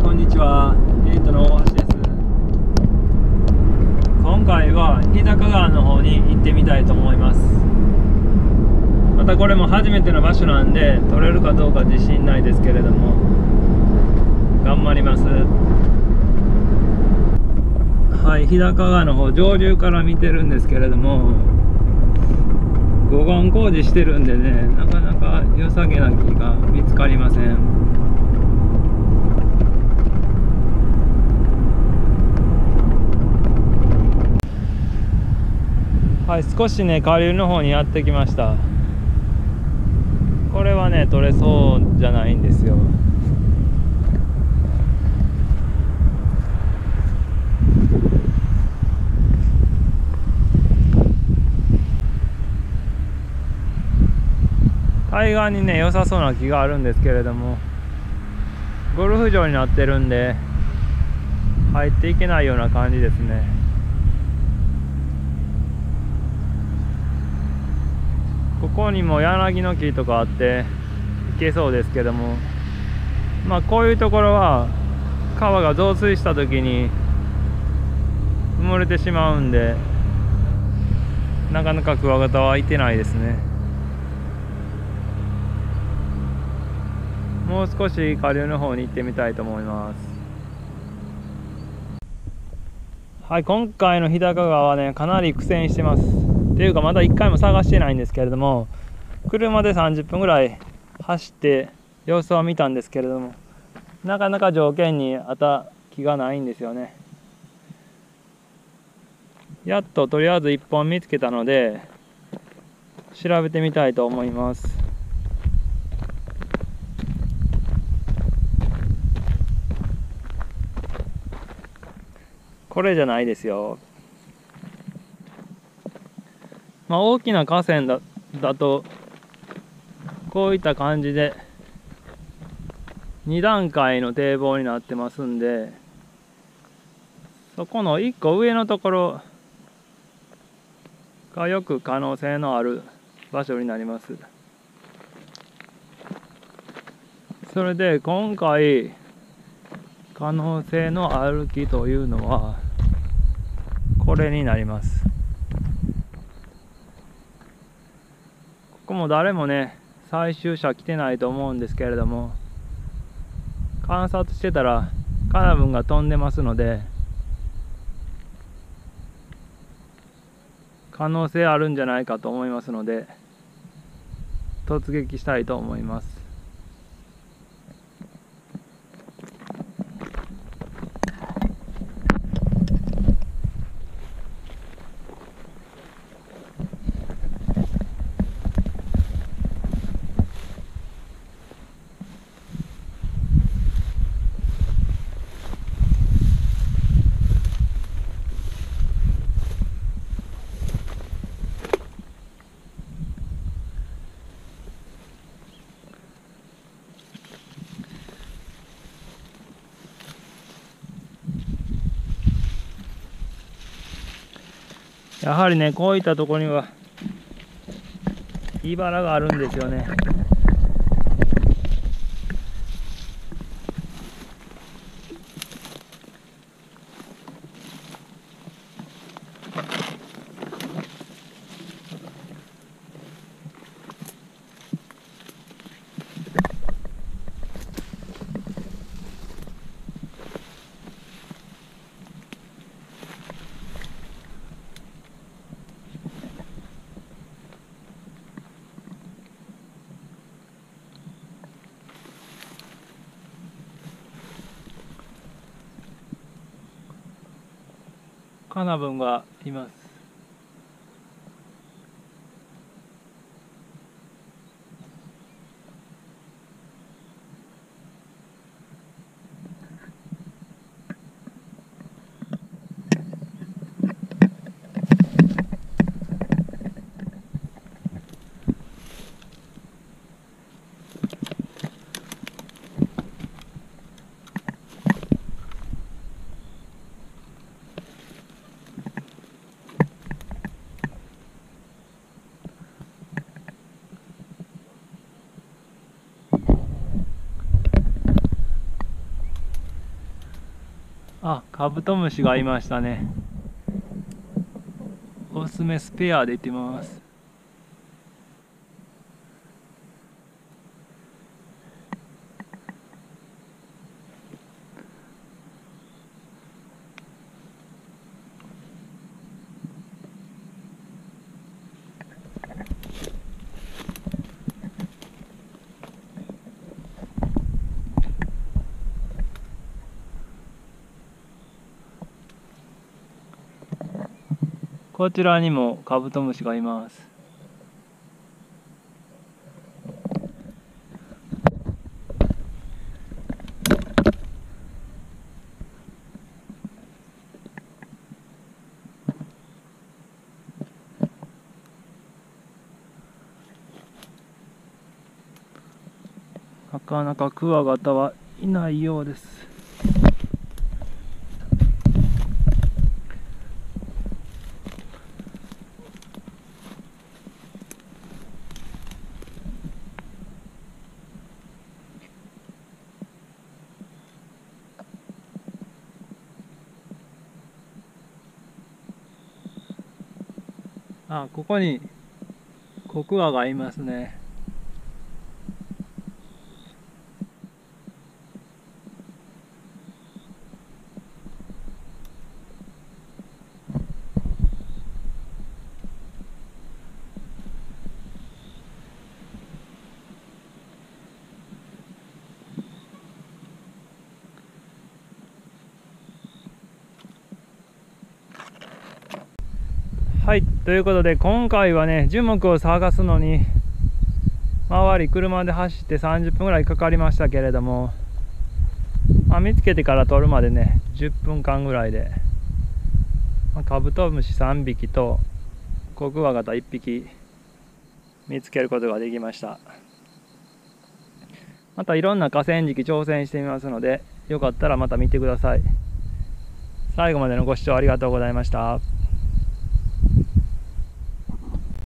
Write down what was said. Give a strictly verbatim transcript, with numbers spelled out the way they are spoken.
こんにちは。エイトの大橋です。今回は日高川の方に行ってみたいと思います。またこれも初めての場所なんで撮れるかどうか自信ないですけれども頑張ります。はい、日高川の方上流から見てるんですけれども、護岸工事してるんでね、なかなか良さげな木が見つかりません。はい、少しね下流の方にやってきました。これはね取れそうじゃないんですよ。対岸にね良さそうな木があるんですけれども、ゴルフ場になってるんで入っていけないような感じですね。ここにも柳の木とかあって行けそうですけども、まあこういうところは川が増水した時に埋もれてしまうんで、なかなかクワガタはいてないですね。もう少し下流の方に行ってみたいと思います。はい、今回の日高川はねかなり苦戦してます。っていうかまだいっかいも探してないんですけれども、車でさんじゅっぷんぐらい走って様子を見たんですけれども、なかなか条件に合った木がないんですよね。やっととりあえずいっぽん見つけたので調べてみたいと思います。これじゃないですよ。まあ大きな河川だ、だとこういった感じでに段階の堤防になってますんで、そこのいっこ上のところがよく可能性のある場所になります。それで今回可能性のある木というのはこれになります。ここも誰もね採集者来てないと思うんですけれども、観察してたらカナブンが飛んでますので可能性あるんじゃないかと思いますので突撃したいと思います。やはりねこういったところには茨があるんですよね。カナブンがいます。 あ、カブトムシがいましたね。オスメスペアで行ってみます。こちらにもカブトムシがいます。なかなかクワガタはいないようです。あ、ここにコクワがいますね。はい、ということで今回はね、樹木を探すのに周り車で走ってさんじゅっぷんぐらいかかりましたけれども、まあ、見つけてから取るまでねじゅっぷんかんぐらいで、まあ、カブトムシさんびきとコクワガタいっぴき見つけることができました。またいろんな河川敷挑戦してみますので、よかったらまた見てください。最後までのご視聴ありがとうございました。